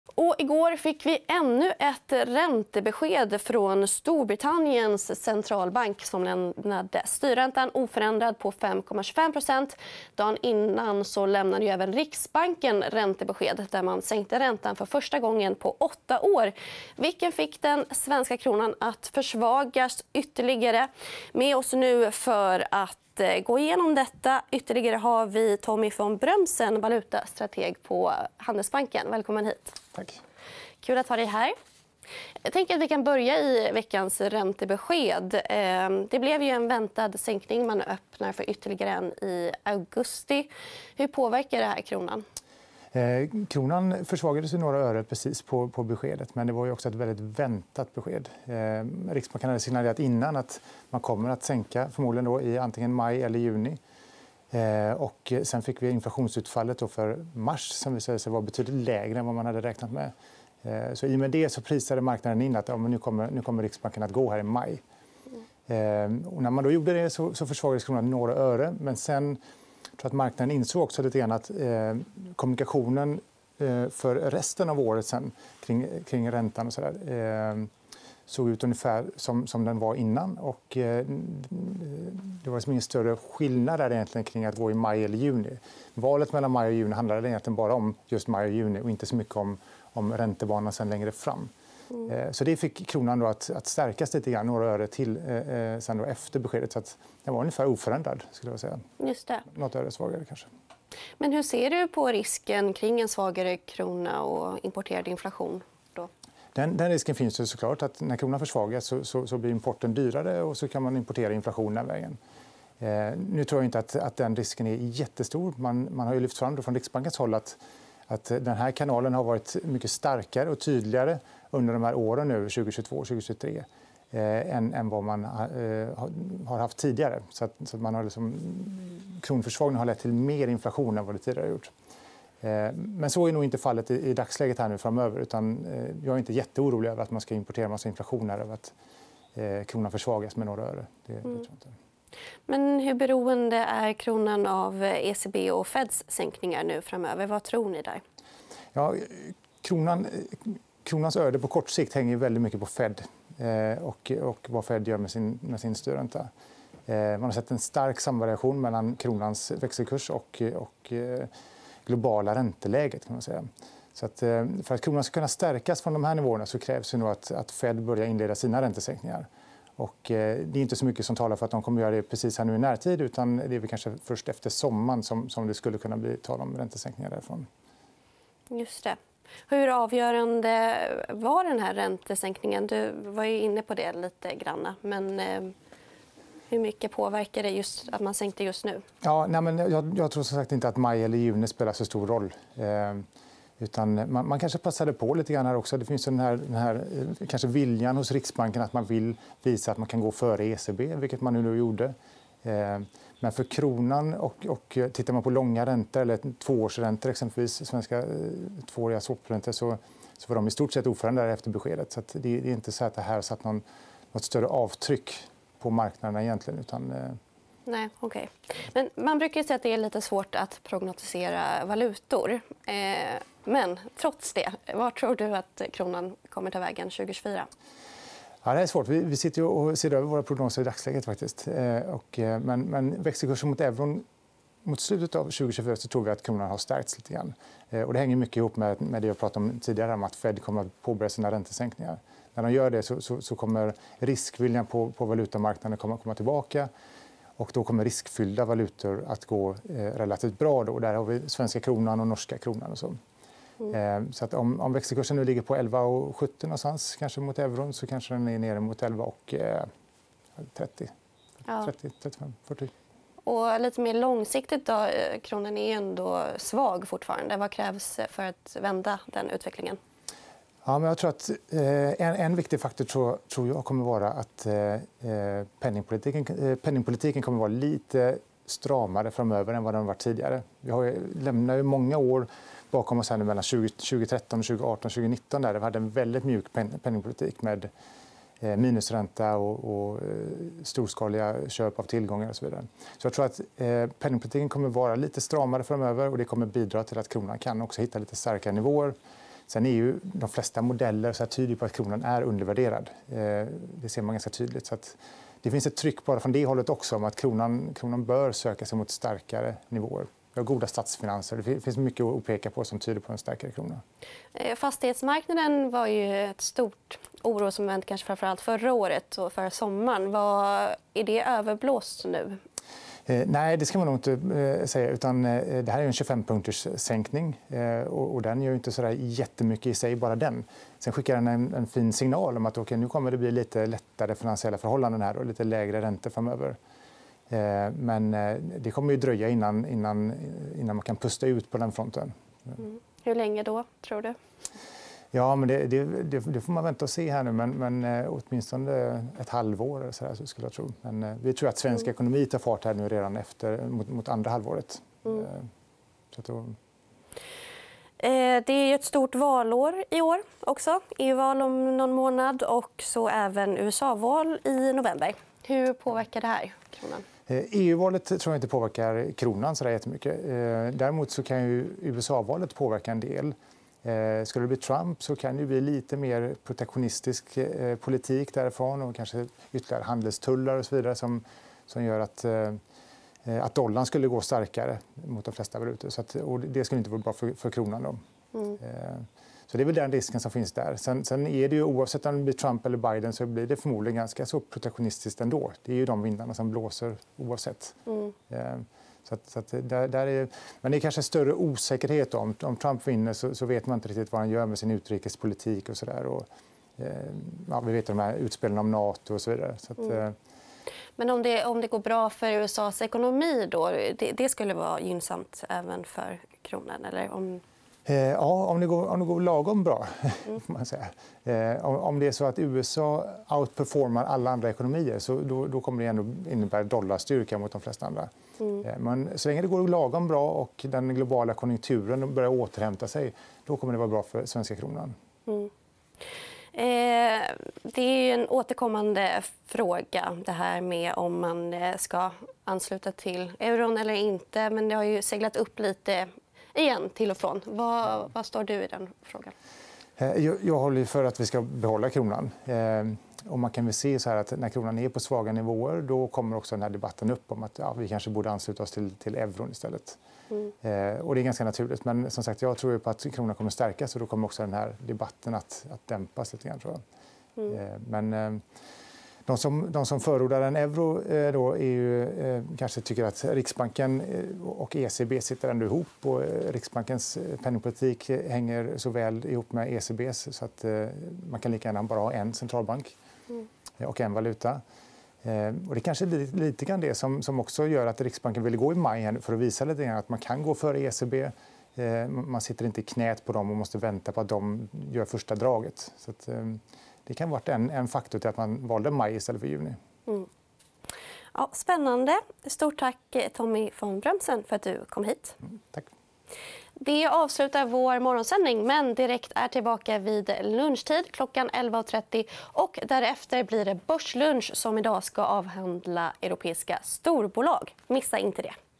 Och igår fick vi ännu ett räntebesked från Storbritanniens centralbank som lämnade styrräntan oförändrad på 5,25%. Dagen innan så lämnade ju även Riksbanken räntebesked där man sänkte räntan för första gången på 8 år. Vilken fick den svenska kronan att försvagas ytterligare. Med oss nu för att gå igenom detta ytterligare har vi Tommy von Brömsen, valutastrateg på Handelsbanken. Välkommen hit. Tack. Kul att ha dig här. Jag tänker att vi kan börja i veckans räntebesked. Det blev ju en väntad sänkning. Man öppnar för ytterligare en i augusti. Hur påverkar det här kronan? Kronan försvagades några öre precis på beskedet, men det var ju också ett väldigt väntat besked. Riksbanken hade signalerat innan att man kommer att sänka förmodligen då i antingen maj eller juni. Och sen fick vi inflationsutfallet då för mars som visade sig vara betydligt lägre än vad man hade räknat med. Så i och med det så prisade marknaden in att nu kommer Riksbanken att gå här i maj. Och när man då gjorde det så försvagades kronan några öre, men sen tror att marknaden insåg också lite grann att kommunikationen för resten av året sen kring räntan och så där, såg ut ungefär som den var innan. Och det var ingen större skillnad där egentligen kring att gå i maj eller juni. Valet mellan maj och juni handlade egentligen bara om just maj och juni och inte så mycket om räntebanan sen längre fram. Så det fick kronan då att stärkas lite grann, några öre till sen då efter beskedet. Så att den var ungefär oförändrad, skulle jag säga. Just det. Något öre svagare kanske. Men hur ser du på risken kring en svagare krona och importerad inflation då? Den risken finns ju såklart att när kronan försvagas så blir importen dyrare och så kan man importera inflation den vägen. Nu tror jag inte att den risken är jättestor. Man har ju lyft fram från Riksbankens håll att den här kanalen har varit mycket starkare och tydligare under de här åren nu, 2022 och 2023, än vad man har haft tidigare. Så att man har kronförsvagningen har lett till mer inflation än vad det tidigare har gjort. Men så är nog inte fallet i dagsläget här nu framöver. Utan jag är inte jätteorolig över att man ska importera massa inflation här, över att kronan försvagas med några öre. Det tror jag inte. Men hur beroende är kronan av ECB och Feds sänkningar nu framöver? Vad tror ni där? Ja, kronans öde på kort sikt hänger väldigt mycket på Fed och vad Fed gör med sin styrränta. Man har sett en stark samvariation mellan kronans växelkurs och globala ränteläget, kan man säga. Så att, för att kronan ska kunna stärkas från de här nivåerna så krävs det nog att Fed börjar inleda sina räntesänkningar. Och det är inte så mycket som talar för att de kommer att göra det precis här nu i närtid, utan det är väl kanske först efter sommaren som det skulle kunna bli tal om räntesänkningar därifrån. Just det. Hur avgörande var den här räntesänkningen? Du var ju inne på det lite grann. Men hur mycket påverkar det just att man sänkte just nu? Ja, men jag tror som sagt inte att maj eller juni spelar så stor roll. Utan man kanske passade på lite grann här också. Det finns den här kanske viljan hos Riksbanken att man vill visa att man kan gå före ECB, vilket man nu gjorde. Men för kronan och tittar man på långa räntor eller tvåårsräntor, exempelvis svenska tvååriga swap-räntor, så var de i stort sett oförändrade efter beskedet. Så att det är inte så att det här har satt något större avtryck på marknaderna egentligen. Utan, Nej, okej. Men man brukar säga att det är lite svårt att prognostisera valutor. Men trots det, var tror du att kronan kommer ta vägen 2024? Ja, det är svårt. Vi sitter och ser över våra prognoser i dagsläget faktiskt. Men växelkursen mot euron mot slutet av 2024 så tror vi att kronan har stärkts lite grann. Och det hänger mycket ihop med det jag pratade om tidigare om att Fed kommer att påbörja sina räntesänkningar. När de gör det så kommer riskviljan på valutamarknaden komma tillbaka. Och då kommer riskfyllda valutor att gå relativt bra. Då. Där har vi svenska kronan och norska kronan och så. Så att om växelkursen nu ligger på 11,70 någonstans, kanske mot euron, så kanske den är nere mot 11,30. Ja. 30, 35, 40. Och lite mer långsiktigt då, kronan är ändå svag fortfarande. Vad krävs för att vända den utvecklingen? Ja, men jag tror att en viktig faktor tror jag kommer vara att penningpolitiken kommer vara lite stramare framöver än vad den var tidigare. Vi lämnar ju många år bakom oss här nu mellan 2013, 2018 och 2019 där vi hade en väldigt mjuk penningpolitik med minusränta och storskaliga köp av tillgångar och så vidare. Så jag tror att penningpolitiken kommer vara lite stramare framöver och det kommer bidra till att kronan kan också hitta lite starkare nivåer. Sen är ju de flesta modeller så här tyder på att kronan är undervärderad. Det ser man ganska tydligt. Så att det finns ett tryck bara från det hållet också om att kronan bör söka sig mot starkare nivåer. Vi har goda statsfinanser. Det finns mycket att peka på som tyder på en starkare krona. Fastighetsmarknaden var ju ett stort orosmoment kanske framförallt förra året och förra sommaren. Är det överblåst nu? Nej, det ska man nog inte säga. Utan, det här är en 25-punkters sänkning och den gör inte så där jättemycket i sig, bara den. Sen skickar den en fin signal om att nu kommer det bli lite lättare finansiella förhållanden här och lite lägre räntor framöver. Men det kommer ju dröja innan man kan pusta ut på den fronten. Hur länge då, tror du? Ja, men det får man vänta och se här nu. Men åtminstone ett halvår eller så skulle jag tro. Men vi tror att svensk ekonomi tar fart här nu redan mot andra halvåret. Så då... Det är ett stort valår i år också. EU-val om någon månad och så även USA-val i november. Hur påverkar det här kronan? EU-valet tror jag inte påverkar kronan så där jättemycket. Däremot så kan ju USA-valet påverka en del. Skulle det bli Trump så kan det bli lite mer protektionistisk politik därifrån och kanske ytterligare handelstullar och så vidare som gör att dollarn skulle gå starkare mot de flesta valutor. Och det skulle inte vara bra för kronan då. Så det är väl den risken som finns där. Sen är det ju, oavsett om det blir Trump eller Biden, så blir det förmodligen ganska så protektionistiskt ändå. Det är ju de vindarna som blåser oavsett. Men det är kanske större osäkerhet om Trump vinner så vet man inte riktigt vad han gör med sin utrikespolitik och så där. Vi vet de här utspelen om NATO och så vidare. Men om det går bra för USAs ekonomi då, det skulle vara gynnsamt även för kronan, eller Ja, om det går lagom bra, får man säga. Om det är så att USA outperformar alla andra ekonomier så då kommer det ändå innebära dollarstyrka mot de flesta andra. Men så länge det går lagom bra och den globala konjunkturen börjar återhämta sig, då kommer det vara bra för svenska kronan. Det är en återkommande fråga det här med om man ska ansluta till euron eller inte. Men det har ju seglat upp lite igen till och från. Vad står du i den frågan? Jag håller för att vi ska behålla kronan. Och man kan väl se så här att när kronan är på svaga nivåer då kommer också den här debatten upp om att vi kanske borde ansluta oss till euron istället. Och det är ganska naturligt. Men som sagt, jag tror på att kronan kommer stärkas och då kommer också den här debatten att dämpas lite grann, tror jag. Men de som förordar en euro då är ju, kanske tycker att Riksbanken och ECB sitter ändå ihop. Och Riksbankens penningpolitik hänger så väl ihop med ECBs så att man kan lika gärna bara ha en centralbank och en valuta. Och det kanske är lite grann det som också gör att Riksbanken vill gå i maj för att visa lite grann att man kan gå före ECB. Man sitter inte i knät på dem och måste vänta på att de gör första draget. Så att, det kan ha varit en faktor till att man valde maj istället för juni. Ja, spännande. Stort tack Tommy von Brömsen för att du kom hit. Tack. Det avslutar vår morgonsändning, men direkt är tillbaka vid lunchtid klockan 11.30 och därefter blir det börslunch som idag ska avhandla europeiska storbolag. Missa inte det.